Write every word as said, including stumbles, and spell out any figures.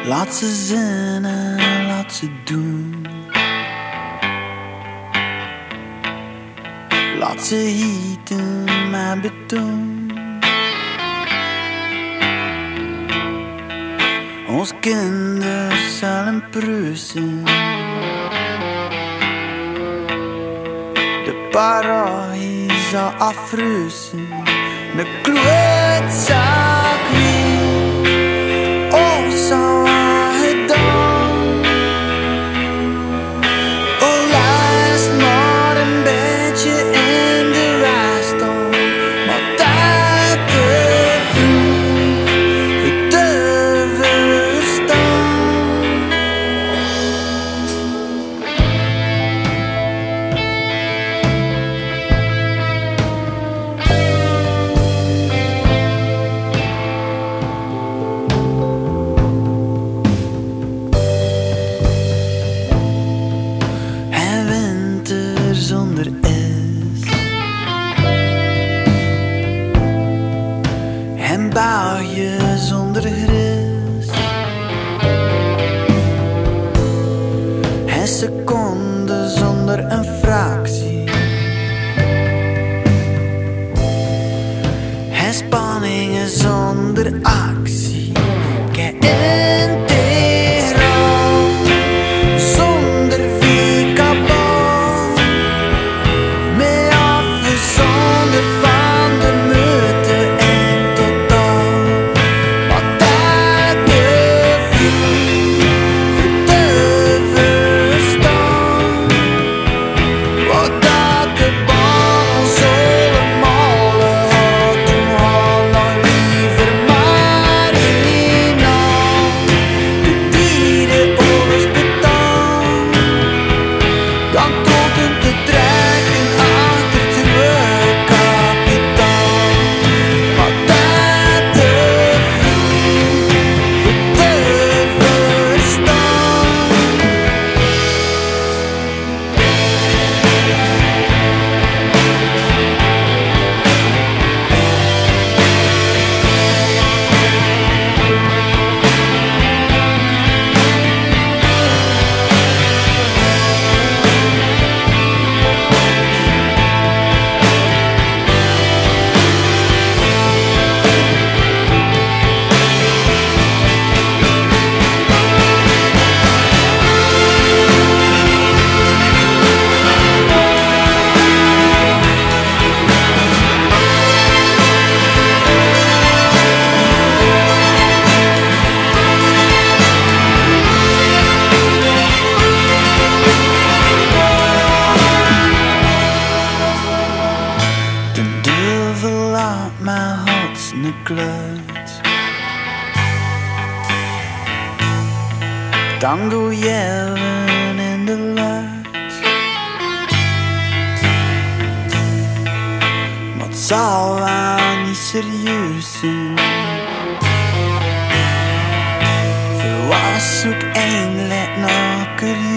Laat ze zinnen, laat ze doen. Laat ze hieten mijn beton. Ons kinders zullen pruisen. De parochie zal afruisen. De klootzak wie ons zal gedaan. Oh, luist maar een beetje in de rij staan. Maar dat te vroeg voor te verstaan. Zonder is en bouw je zonder gris en seconde zonder een fractie en spanningen zonder actie. Kijk integraal zonder vierkant. Mijn hart nekluit. Dan doe je in de lucht. Maar het zal wel niet serieus zijn. Voor was ook eindelijk nog curieus.